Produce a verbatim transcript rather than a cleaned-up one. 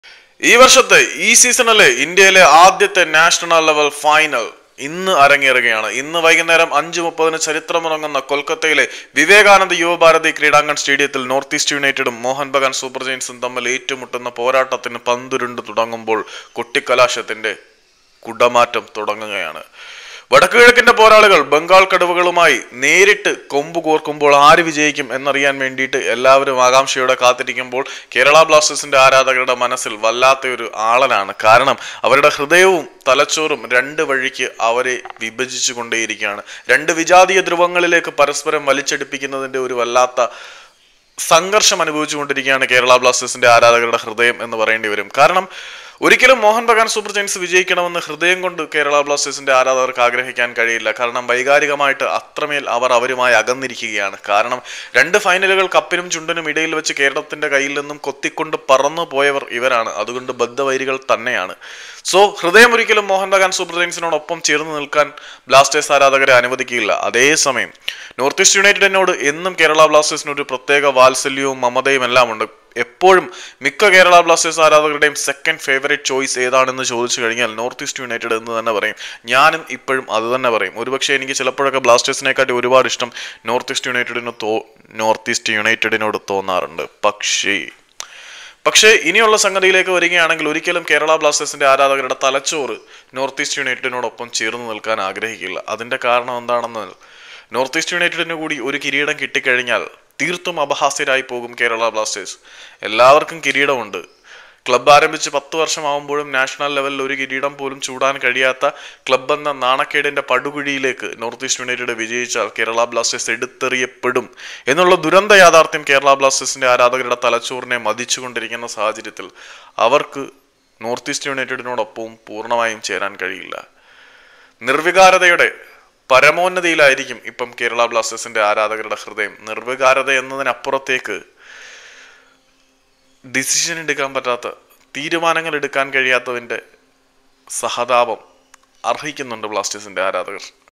ഈ വർഷത്തെ ഈ സീസണിലെ ഇന്ത്യയിലെ ആദ്യത്തെ നാഷണൽ ലെവൽ ഫൈനൽ ഇന്ന് അരങ്ങേറുകയാണ്. ഇന്ന് വൈകുന്നേരം അഞ്ചു മുപ്പതിന് ചരിത്രമുറങ്ങുന്ന കൊൽക്കത്തയിലെ വിവേകാനന്ദ യുവഭാരതി ക്രീഡാങ്കൺ സ്റ്റേഡിയത്തിൽ നോർത്ത് ഈസ്റ്റ് യുണൈറ്റഡും മോഹൻ ബഗാൻ സൂപ്പർ ജയൻസും തമ്മിൽ ഏറ്റുമുട്ടുന്ന പോരാട്ടത്തിന് പന്തുരുണ്ട് തുടങ്ങുമ്പോൾ കൊട്ടിക്കലാശത്തിന്റെ കുടമാറ്റം തുടങ്ങുകയാണ്. വടക്കുകിഴക്കിന്റെ പോരാളികൾ ബംഗാൾ കടുവകളുമായി നേരിട്ട് കൊമ്പ് കോർക്കുമ്പോൾ ആര് വിജയിക്കും എന്നറിയാൻ വേണ്ടിയിട്ട് എല്ലാവരും ആകാംക്ഷയോടെ കാത്തിരിക്കുമ്പോൾ കേരള ബ്ലാസ്റ്റേഴ്സിന്റെ ആരാധകരുടെ മനസ്സിൽ വല്ലാത്ത ഒരു ആളനാണ്. കാരണം അവരുടെ ഹൃദയവും തലച്ചോറും രണ്ട് വഴിക്ക് അവരെ വിഭജിച്ചു കൊണ്ടേയിരിക്കുകയാണ്. രണ്ട് വിജാതീയ ധ്രുവങ്ങളിലേക്ക് പരസ്പരം വലിച്ചെടുപ്പിക്കുന്നതിന്റെ ഒരു വല്ലാത്ത സംഘർഷം അനുഭവിച്ചുകൊണ്ടിരിക്കുകയാണ് കേരള ബ്ലാസ്റ്റേഴ്സിന്റെ ആരാധകരുടെ ഹൃദയം എന്ന് പറയേണ്ടി വരും. കാരണം ഒരിക്കലും മോഹൻ ബഗാൻ സൂപ്പർ ജയൻസ് വിജയിക്കണമെന്ന് ഹൃദയം കൊണ്ട് കേരള ബ്ലാസ്റ്റേഴ്സിന്റെ ആരാധകർക്ക് ആഗ്രഹിക്കാൻ കഴിയില്ല. കാരണം വൈകാരികമായിട്ട് അത്രമേൽ അവർ അവരുമായി അകന്നിരിക്കുകയാണ്. കാരണം രണ്ട് ഫൈനലുകൾ കപ്പിനും ചുണ്ടിനും ഇടയിൽ വെച്ച് കേരളത്തിന്റെ കയ്യിൽ നിന്നും കൊത്തിക്കൊണ്ട് പറന്നു പോയവർ ഇവരാണ്. അതുകൊണ്ട് ബദ്ധവൈരികൾ തന്നെയാണ്. സോ ഹൃദയം ഒരിക്കലും മോഹൻ ബഗാൻ സൂപ്പർ ജയൻസിനോടൊപ്പം ചേർന്ന് നിൽക്കാൻ ബ്ലാസ്റ്റേഴ്സ് ആരാധകരെ അനുവദിക്കില്ല. അതേസമയം നോർത്ത് ഈസ്റ്റ് യുണൈറ്റഡിനോട് എന്നും കേരള ബ്ലാസ്റ്റേഴ്സിന് ഒരു പ്രത്യേക വാത്സല്യവും മമതയും എല്ലാം ഉണ്ട്. എപ്പോഴും മിക്ക കേരള ബ്ലാസ്റ്റേഴ്സ് ആരാധകരുടെയും സെക്കൻഡ് ഫേവറേറ്റ് ചോയ്സ് ഏതാണെന്ന് ചോദിച്ചു കഴിഞ്ഞാൽ നോർത്ത് ഈസ്റ്റ് യുണൈറ്റഡ് എന്ന് തന്നെ പറയും. ഞാനും ഇപ്പോഴും അത് തന്നെ പറയും. ഒരുപക്ഷെ എനിക്ക് ചിലപ്പോഴൊക്കെ ബ്ലാസ്റ്റേഴ്സിനെക്കാട്ടി ഒരുപാട് ഇഷ്ടം നോർത്ത് ഈസ്റ്റ് യുണൈറ്റഡിന് തോ നോർത്ത് ഈസ്റ്റ് യുണൈറ്റഡിനോട് തോന്നാറുണ്ട്. പക്ഷേ പക്ഷേ ഇനിയുള്ള സംഗതിയിലേക്ക് വരികയാണെങ്കിൽ ഒരിക്കലും കേരള ബ്ലാസ്റ്റേഴ്സിന്റെ ആരാധകരുടെ തലച്ചോറ് നോർത്ത് ഈസ്റ്റ് യുണൈറ്റഡിനോടൊപ്പം ചേർന്ന് നിൽക്കാൻ ആഗ്രഹിക്കില്ല. അതിന്റെ കാരണം എന്താണെന്ന്, നോർത്ത് ഈസ്റ്റ് യുണൈറ്റഡിന് കൂടി ഒരു കിരീടം കിട്ടിക്കഴിഞ്ഞാൽ തീർത്തും അപഹാസ്യരായി പോകും കേരള ബ്ലാസ്റ്റേഴ്സ്. എല്ലാവർക്കും കിരീടമുണ്ട്. ക്ലബ്ബ് ആരംഭിച്ച് പത്ത് വർഷമാകുമ്പോഴും നാഷണൽ ലെവലിൽ ഒരു കിരീടം പോലും ചൂടാൻ കഴിയാത്ത ക്ലബ്ബ് എന്ന നാണക്കേടിന്റെ പടുകുഴിയിലേക്ക് നോർത്ത് ഈസ്റ്റ് യുണൈറ്റഡ് വിജയിച്ചാൽ കേരള ബ്ലാസ്റ്റേഴ്സ് എടുത്തെറിയപ്പെടും എന്നുള്ള ദുരന്ത യാഥാർത്ഥ്യം കേരള ബ്ലാസ്റ്റേഴ്സിന്റെ ആരാധകരുടെ തലച്ചോറിനെ മതിച്ചുകൊണ്ടിരിക്കുന്ന സാഹചര്യത്തിൽ അവർക്ക് നോർത്ത് ഈസ്റ്റ് യുണൈറ്റഡിനോടൊപ്പവും പൂർണ്ണമായും ചേരാൻ കഴിയില്ല. നിർവികാരതയുടെ പരമോന്നതിയിലായിരിക്കും ഇപ്പം കേരള ബ്ലാസ്റ്റേഴ്സിന്റെ ആരാധകരുടെ ഹൃദയം. നിർവികാരത എന്നതിനപ്പുറത്തേക്ക് ഡിസിഷൻ എടുക്കാൻ പറ്റാത്ത, തീരുമാനങ്ങൾ എടുക്കാൻ കഴിയാത്തതിൻ്റെ സഹതാപം അർഹിക്കുന്നുണ്ട് ബ്ലാസ്റ്റേഴ്സിന്റെ ആരാധകർ.